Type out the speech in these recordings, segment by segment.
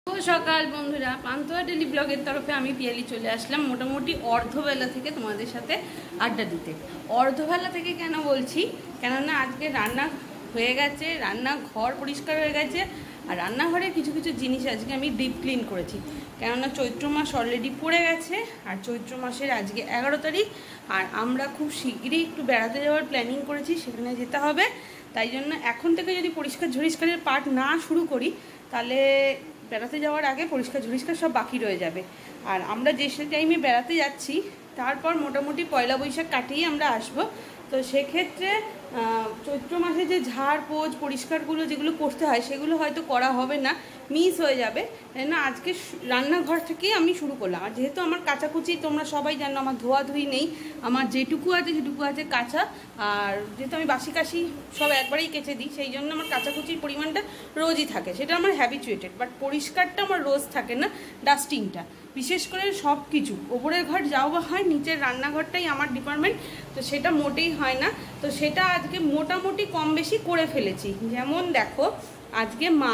সকাল বন্ধুরা, পান্তুয়া ডেলি ব্লগের তরফে আমি পিয়ালি চলে আসলাম মোটামুটি অর্ধবেলা থেকে তোমাদের সাথে আড্ডা দিতে। অর্ধবেলা থেকে কেন বলছি, কেননা আজকে রান্না হয়ে গেছে, রান্নাঘর পরিষ্কার হয়ে গেছে, আর রান্নাঘরে কিছু কিছু জিনিস আজকে আমি ডিপ ক্লিন করেছি। কেননা চৈত্র মাস অলরেডি পড়ে গেছে, আর চৈত্র মাসের আজকে 11 তারিখ, আর আমরা খুব শীঘ্রই একটু বেড়াতে যাওয়ার প্ল্যানিং করেছি, সেখানে যেতে হবে। তাই জন্য এখন থেকে যদি পরিষ্কার ঝরিষ্কারের পার্ট না শুরু করি, তাহলে বেড়াতে যাওয়ার আগে পরিষ্কার ঝরিষ্কার সব বাকি রয়ে যাবে। আর আমরা যে টাইমে বেড়াতে যাচ্ছি, তারপর মোটামুটি পয়লা বৈশাখ কাটিয়ে আমরা আসব। তো সেক্ষেত্রে চৈত্র মাসে যে ঝাড় পোছ পরিষ্কারগুলো যেগুলো করতে হয়, সেগুলো হয়তো করা হবে না, মিস হয়ে যাবে। না, আজকে রান্নাঘর থেকেই আমি শুরু করলাম। আর যেহেতু আমার কাচাকুচি তোমরা সবাই জানো, আমার ধোয়াধুয়ি নেই, আমার যেটুকু আছে সেটুকু আছে কাঁচা। আর যেহেতু আমি বাসি কাশি সব একবারেই কেচে দিই, সেই জন্য আমার কাচাকুচির পরিমাণটা রোজই থাকে, সেটা আমার হ্যাবিচুয়েটেড। বাট পরিষ্কারটা আমার রোজ থাকে না, ডাস্টিংটা বিশেষ করে সব কিছু। ওপরের ঘর যাও বা হয়, নিচের রান্নাঘরটাই আমার ডিপার্টমেন্ট, তো সেটা মোটেই হয় না। তো সেটা আজকে মোটামুটি কম বেশি করে ফেলেছি। যেমন দেখো, আজকে মা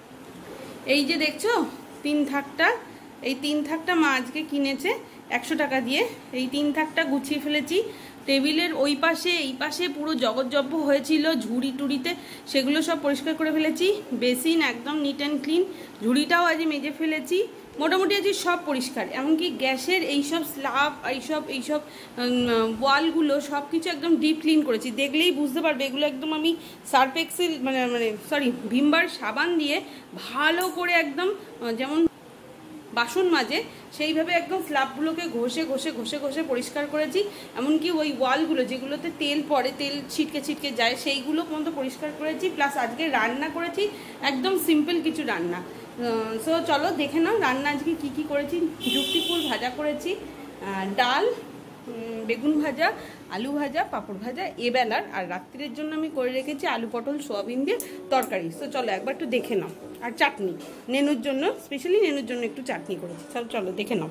এই যে দেখছো 3 থাকটা, এই 3 থাকটা মা আজকে কিনেছে 100 টাকা দিয়ে। এই 3 থাকটা গুছিয়ে ফেলেছি। টেবিলের ওই পাশে এই পাশে পুরো জগৎজব্য হয়েছিল ঝুড়ি টুড়িতে, সেগুলো সব পরিষ্কার করে ফেলেছি। বেসিন একদম নিট অ্যান্ড ক্লিন, ঝুড়িটাও আজ মেজে ফেলেছি। মোটামুটি আজ সব পরিষ্কার, এমনকি গ্যাসের এইসব স্ল্যাব এইসব ওয়ালগুলো সব কিছু একদম ডিপ ক্লিন করেছি। দেখলেই বুঝতে পারবে এগুলো একদম আমি সার্ফ এক্সেল ভিমবার সাবান দিয়ে ভালো করে একদম যেমন বাসন মাজে সেইভাবে একদম স্ল্যাবগুলোকে ঘষে ঘষে ঘষে ঘষে পরিষ্কার করেছি। এমনকি ওই ওয়ালগুলো যেগুলোতে তেল পড়ে, তেল ছিটকে ছিটকে যায়, সেইগুলো পর্যন্ত পরিষ্কার করেছি। প্লাস আজকে রান্না করেছি একদম সিম্পল কিছু রান্না। সো চলো দেখে নাও রান্না আজকে কি কি করেছি। যুক্তি ফুল ভাজা করেছি, ডাল, বেগুন ভাজা, আলু ভাজা, পাঁপড় ভাজা এবেলার। আর রাত্রির জন্য আমি করে রেখেছি আলু পটল সোয়াবিন দিয়ে তরকারি। তো চলো একবার একটু দেখে নাও। আর চাটনি নেনুর জন্য, স্পেশালি নেনুর জন্য একটু চাটনি করেছি। চলো দেখে নাও।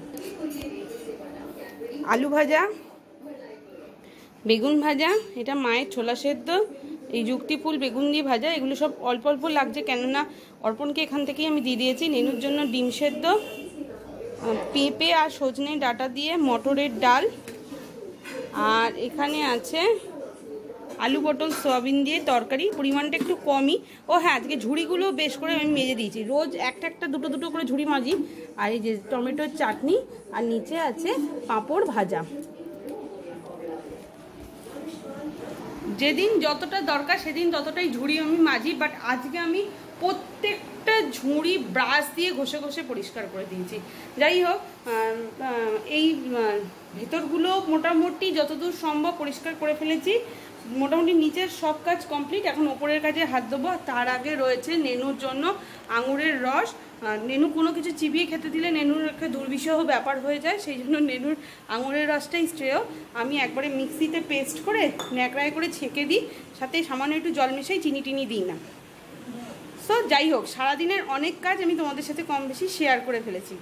আলু ভাজা, বেগুন ভাজা, এটা মায়ের ছোলা সেদ্ধ, এই যুক্তি ফুল বেগুন দিয়ে ভাজা। এগুলো সব অল্প অল্প লাগছে, কেননা অর্পণকে এখান থেকেই আমি দিয়ে দিয়েছি। নেনুর জন্য ডিম সেদ্ধ, পেঁপে আর সজনে ডাঁটা দিয়ে মটরের ডাল, আর এখানে আছে আলু পটল সোয়াবিন দিয়ে তরকারি, পরিমাণটা একটু কমই। ও হ্যাঁ, আজকে ঝুড়িগুলো বেশ করে আমি মেজে দিয়েছি। রোজ একটা দুটো দুটো করে ঝুড়ি মাজি। আর এই যে টমেটোর চাটনি, আর নিচে আছে পাঁপড় ভাজা। যেদিন যতটা দরকার সেদিন ততটাই ঝুড়ি আমি মাজি, বাট আজকে আমি প্রত্যেকটা ঝুড়ি ব্রাশ দিয়ে ঘষে ঘষে পরিষ্কার করে দিয়েছি। যাই হোক, এই ভেতরগুলো মোটামুটি যতদূর সম্ভব পরিষ্কার করে ফেলেছি। মোটামুটি নিচের সব কাজ কমপ্লিট, এখন ওপরের কাজে হাত দেবো। তার আগে রয়েছে নেনুর জন্য আঙুরের রস। নেনু কোনো কিছু চিবিয়ে খেতে দিলে নেনুর একটা দুর্বিষহ ব্যাপার হয়ে যায়, সেই জন্য নেনুর আঙুরের রসটাই শ্রেয়। আমি একবারে মিক্সিতে পেস্ট করে ন্যাকড়ায় করে ছেঁকে দিই, সাথে সামান্য একটু জল মেশাই, চিনি টিনি দিই না। সো যাই হোক, সারাদিনের অনেক কাজ আমি তোমাদের সাথে কম বেশি শেয়ার করে ফেলেছি।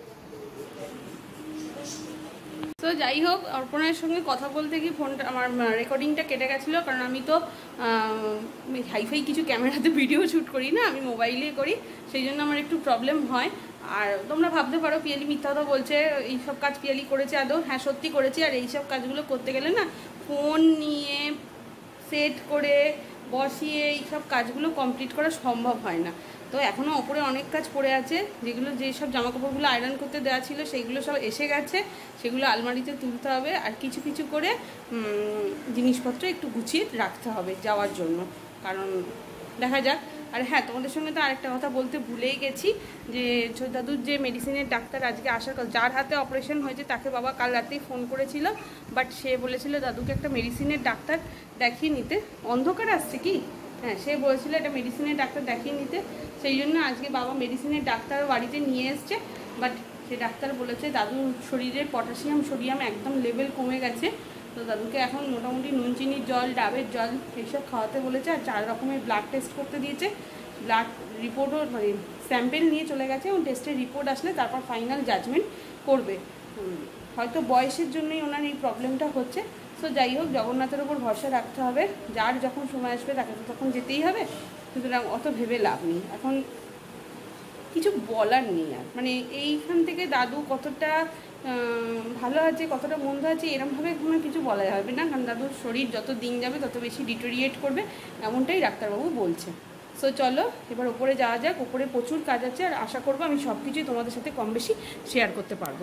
তো যাই হোক, অর্পণের সঙ্গে কথা বলতে গিয়ে ফোনটা আমার রেকর্ডিংটা কেটে গেছিলো, কারণ আমি তো হাইফাই কিছু ক্যামেরাতে ভিডিও শ্যুট করি না, আমি মোবাইলে করি, সেই জন্য আমার একটু প্রবলেম হয়। আর তোমরা ভাবতে পারো পিয়ালি মিথ্যা কথা বলছে, এইসব কাজ পিয়ালি করেছে আদৌ? হ্যাঁ, সত্যি করেছি। আর এইসব কাজগুলো করতে গেলে না, ফোন নিয়ে সেট করে বসিয়ে এইসব কাজগুলো কমপ্লিট করা সম্ভব হয় না। তো এখনও ওপরে অনেক কাজ পড়ে আছে, যেসব জামাকাপড়গুলো আয়রন করতে দেওয়া ছিল সেইগুলো সব এসে গেছে, সেগুলো আলমারিতে তুলতে হবে। আর কিছু কিছু করে জিনিসপত্র একটু গুছিয়ে রাখতে হবে যাওয়ার জন্য, কারণ দেখা যাক। আর হ্যাঁ, তোমাদের সঙ্গে তো আরেকটা কথা বলতে ভুলেই গেছি, যে দাদুর যে মেডিসিনের ডাক্তার আজকে আসার কথা, যার হাতে অপারেশন হয়েছে, তাকে বাবা কাল রাতেই ফোন করেছিল। বাট সে বলেছিল দাদুকে একটা মেডিসিনের ডাক্তার দেখিয়ে নিতে। অন্ধকার আসছে কি? হ্যাঁ, সে বলেছিল একটা মেডিসিনের ডাক্তার দেখিয়ে নিতে, সেই জন্য আজকে বাবা মেডিসিনের ডাক্তার বাড়িতে নিয়ে এসছে। বাট সে ডাক্তার বলেছে দাদুর শরীরের পটাশিয়াম সোডিয়াম একদম লেভেল কমে গেছে। তো দাদুকে এখন মোটামুটি নুন চিনির জল, ডাবের জল এইসব খাওয়াতে বলেছে। আর 4 রকমের ব্লাড টেস্ট করতে দিয়েছে। ব্লাড রিপোর্টও স্যাম্পেল নিয়ে চলে গেছে, এবং টেস্টের রিপোর্ট আসলে তারপর ফাইনাল জাজমেন্ট করবে। হয়তো বয়সের জন্যই ওনার এই প্রবলেমটা হচ্ছে। সো যাই হোক, জগন্নাথের ওপর ভরসা রাখতে হবে, যার যখন সময় আসবে তাকে তো তখন যেতেই হবে, সুতরাং অত ভেবে লাভ নেই। এখন কিছু বলার নেই আর। মানে এইখান থেকে দাদু কতটা ভালো আছে কতটা মন্দ আছে এরমভাবে কোনো কিছু বলা যাবে না, কারণ দাদুর শরীর যত দিন যাবে তত বেশি ডিটোরিয়েট করবে, এমনটাই ডাক্তারবাবু বলছে। সো চলো এবার ওপরে যাওয়া যাক। ওপরে প্রচুর কাজ আছে আর আশা করবো আমি সব কিছুই তোমাদের সাথে কম বেশি শেয়ার করতে পারবো।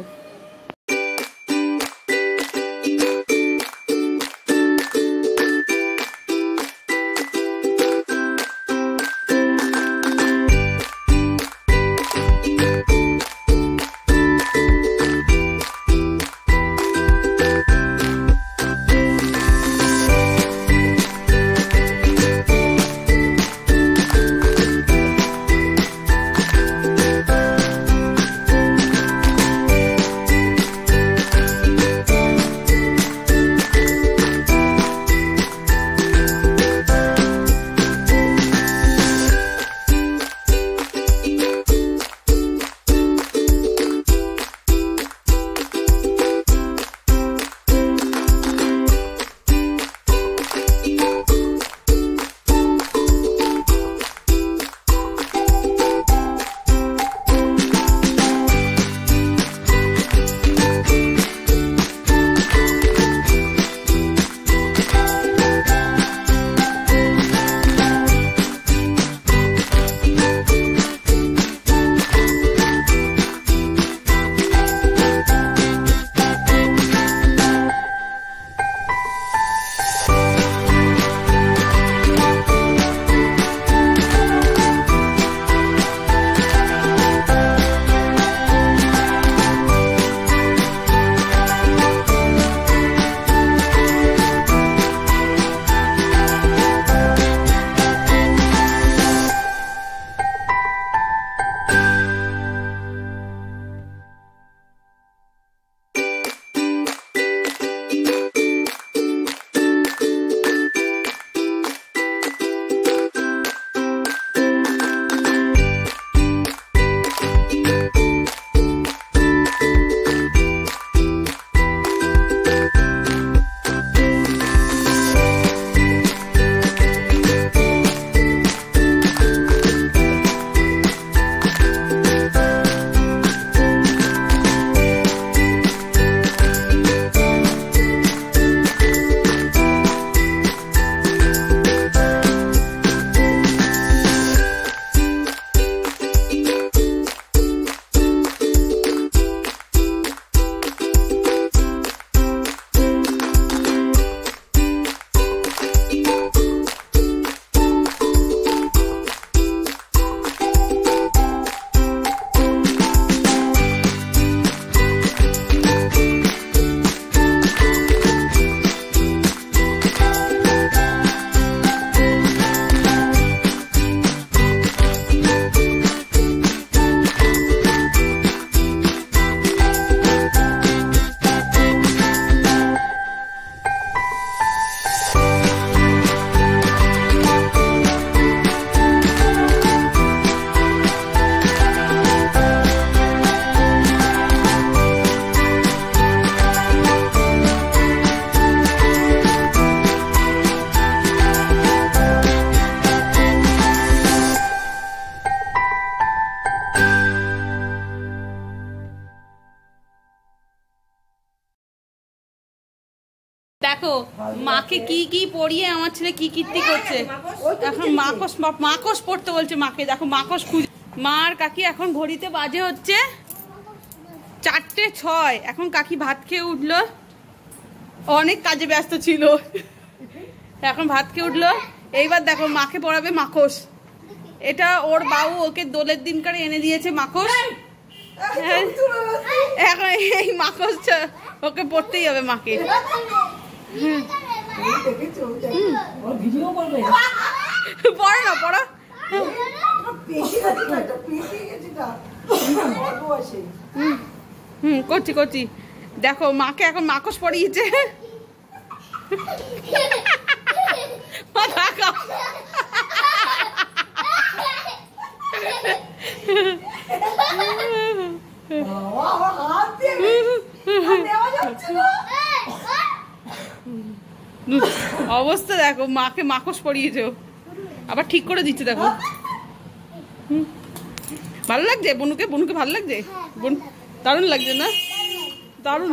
দেখো মাকে কি কি পড়িয়ে আমার ছেলে কি কীর্তি করছে। এখন মাকস পড়তে বলছে মাকে। দেখো মাকস খুঁজে। মা আর কাকি এখন ঘড়িতে বাজে হচ্ছে 4:06। এখন কাকি ভাত খেয়ে উঠলো, অনেক কাজে ব্যস্ত ছিল, এখন ভাত খেয়ে উঠলো। এইবার দেখো মাকে পড়াবে মাকস। এটা ওর বাবু ওকে দোলের দিনকার এনে দিয়েছে মাকস। এখন এই মাকস ওকে পড়তেই হবে মাকে। পড়ো না, পড়ো। করছি করছি। দেখো মাকে এখন মাকস পড়িয়েছে। অবস্থা দেখো, মাকে মাকস পড়িয়েছে, আবার ঠিক করে দিচ্ছে। দেখো ভালো লাগছে বনুকে? বনুকে ভালো লাগছে? দারুণ লাগছে না? দারুণ।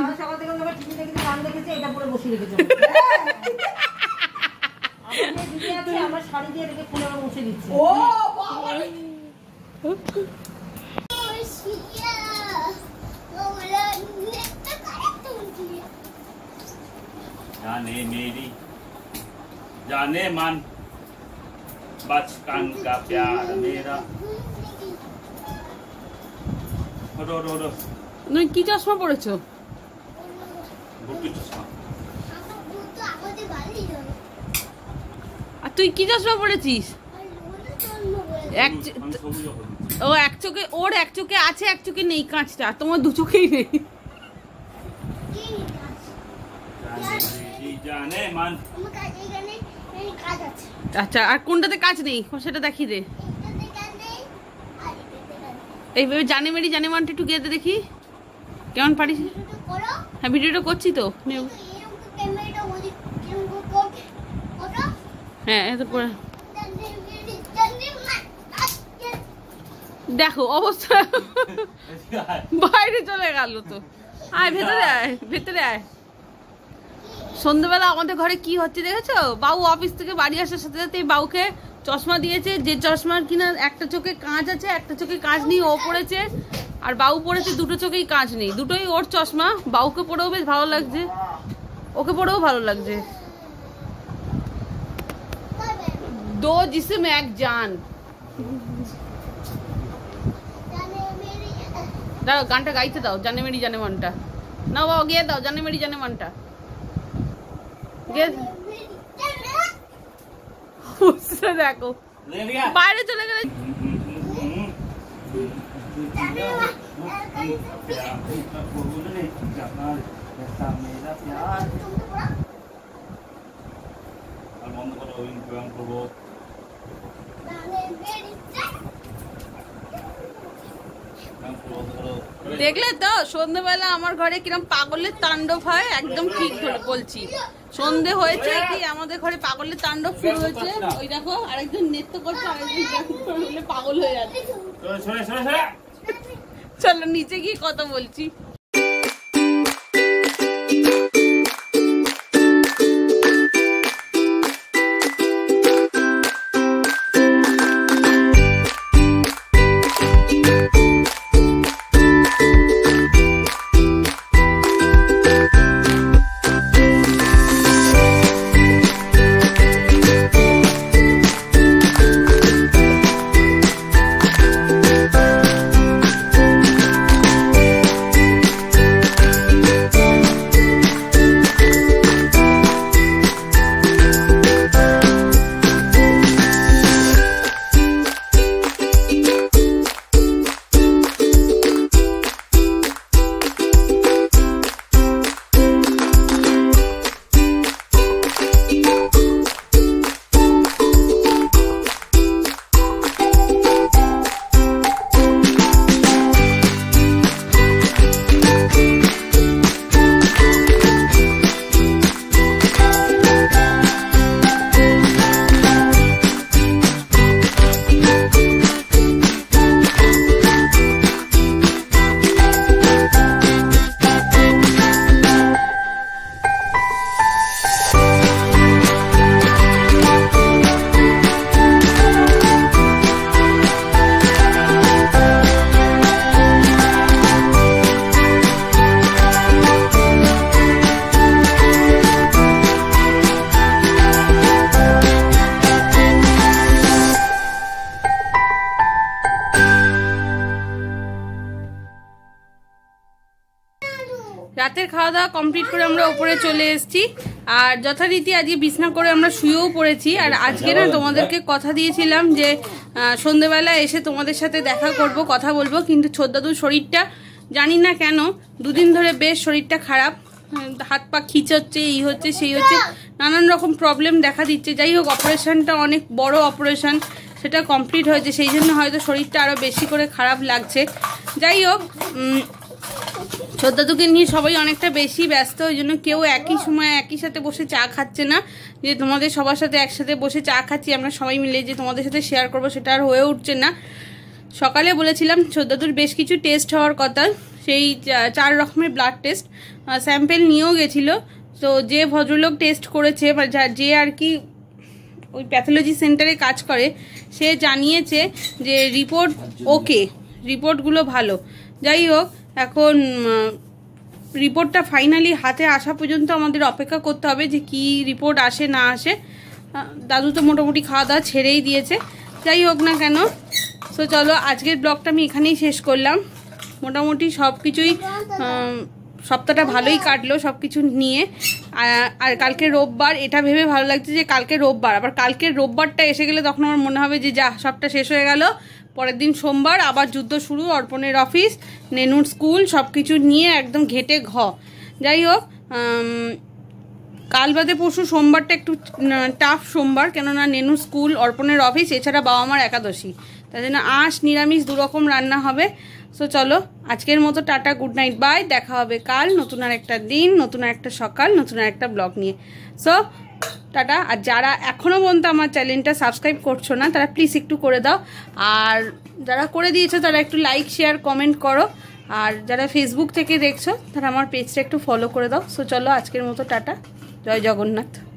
जाने मेरी जाने मन बचपन का प्यार मेरा। তুমি কি চশমা পড়েছো? আর তুই কি চশমা পড়েছিস? ও এক চোখে, ওর এক চোখে আছে এক চোখে নেই কাঁচটা, তোমার দু চোখেই নেই। আচ্ছা, আর কোনটাতে কাজ নেই সেটা দেখিয়ে দে। এইভাবে জানে মেরি জানে মানটা একটু গিয়ে দেখি কেমন পারিস। হ্যাঁ ভিডিওটা করছি তো। হ্যাঁ দেখো অবস্থা বাইরে চলে গেল তো। আয় ভেতরে আয়, ভেতরে আয়। সন্ধ্যেবেলা আমাদের ঘরে কি হচ্ছে দেখেছো? বাবু অফিস থেকে বাড়ি আসার সাথে সাথে বাবুকে চশমা দিয়েছে, যে চশমার কিনা একটা চোখে কাঁচ আছে একটা চোখে কাঁচ নেই। ও পড়েছে আর বাবু পড়েছে দুটো চোখেই কাঁচ নেই, দুটোই ওর চশমা। বাবুকে পড়েও বেশ ভালো লাগছে, ওকে পড়েও ভালো লাগছে। দো জিসম এক জান। দাও গানটা গাইতে দাও, জানে মেরি জানে মানটা। না বাবা গিয়ে দাও জানে মেরি জানে মানটা। দেখো বাইরে চলে গেলে। দেখলে তো সন্ধ্যেবেলা আমার ঘরে কিরম পাগলের তাণ্ডব হয়। একদম ঠিক বলছি, সন্ধে হয়েছে কি আমাদের ঘরে পাগলের তাণ্ডব শুরু হয়েছে। ওই দেখো আরেকজন নৃত্য করছে, আরেকজন পাগল হয়ে যাচ্ছে। চলো নিচে গিয়ে কথা বলছি। রাতের খাওয়া দাওয়া কমপ্লিট করে আমরা উপরে চলে এসেছি আর যথারীতি আজকে বিছনা করে আমরা শুয়েও পড়েছি। আর আজকে না তোমাদেরকে কথা দিয়েছিলাম যে সন্ধ্যেবেলা এসে তোমাদের সাথে দেখা করব, কথা বলবো, কিন্তু ছোটদাদুর শরীরটা জানি না কেন দুদিন ধরে বেশ শরীরটা খারাপ, হাত পা খিঁচাচ্ছে, এই হচ্ছে সেই হচ্ছে, নানান রকম প্রবলেম দেখা দিচ্ছে। যাই হোক অপারেশনটা অনেক বড় অপারেশন, সেটা কমপ্লিট হয়েছে, সেই জন্য হয়তো শরীরটা আরও বেশি করে খারাপ লাগছে। যাই হোক ছোটদাদুকে নিয়ে সবাই অনেকটা বেশি ব্যস্ত, ওই জন্য কেউ একই সময় একই সাথে বসে চা খাচ্ছে না, যে তোমাদের সবার সাথে একসাথে বসে চা খাচ্ছি আমরা সবাই মিলে যে তোমাদের সাথে শেয়ার করবো সেটা আর হয়ে উঠছে না। সকালে বলেছিলাম ছোটদাদুর বেশ কিছু টেস্ট হওয়ার কথা, সেই 4 রকমের ব্লাড টেস্ট স্যাম্পেল নিয়েও গেছিলো। তো যে ভদ্রলোক টেস্ট করেছে বা যে আর কি ওই প্যাথোলজি সেন্টারে কাজ করে, সে জানিয়েছে যে রিপোর্ট ওকে, রিপোর্টগুলো ভালো। যাই হোক, এখন রিপোর্টটা ফাইনালি হাতে আসা পর্যন্ত আমাদের অপেক্ষা করতে হবে যে কি রিপোর্ট আসে না আসে। দাদু তো মোটামুটি খাওয়া দাওয়া ছেড়েই দিয়েছে। যাই হোক না কেন, তো চলো আজকের ব্লগটা আমি এখানেই শেষ করলাম। মোটামুটি সব কিছুই সপ্তাহটা ভালোই কাটলো সব কিছু নিয়ে। আর কালকে রোববার, এটা ভেবে ভালো লাগছে যে কালকে রোববার, আবার কালকের রোববারটা এসে গেলে তখন আমার মনে হবে যে যা সবটা শেষ হয়ে গেল। পরের দিন সোমবার আবার যুদ্ধ শুরু, অর্পণের অফিস, নেনুর স্কুল, সব কিছু নিয়ে একদম ঘেটে ঘ। যাই হোক, কাল বাদে পরশু সোমবারটা একটু টাফ সোমবার, কেননা নেনুর স্কুল, অর্পণের অফিস, এছাড়া বাবা মার একাদশী, তাই জন্য আঁশ নিরামিষ 2 রকম রান্না হবে। সো চলো আজকের মতো টাটা, গুড নাইট, বাই। দেখা হবে কাল নতুন আর একটা দিন, নতুন আর একটা সকাল, নতুন আর একটা ব্লগ নিয়ে। So tata. আর যারা এখনও পর্যন্ত আমার চ্যানেলটা সাবস্ক্রাইব করছো না, তারা প্লিজ একটু করে দাও। আর যারা করে দিয়েছো তারা একটু লাইক, শেয়ার, কমেন্ট করো। আর যারা ফেসবুক থেকে দেখছো তারা আমার পেজটা একটু ফলো করে দাও। সো চলো আজকের মতো টাটা, জয় জগন্নাথ।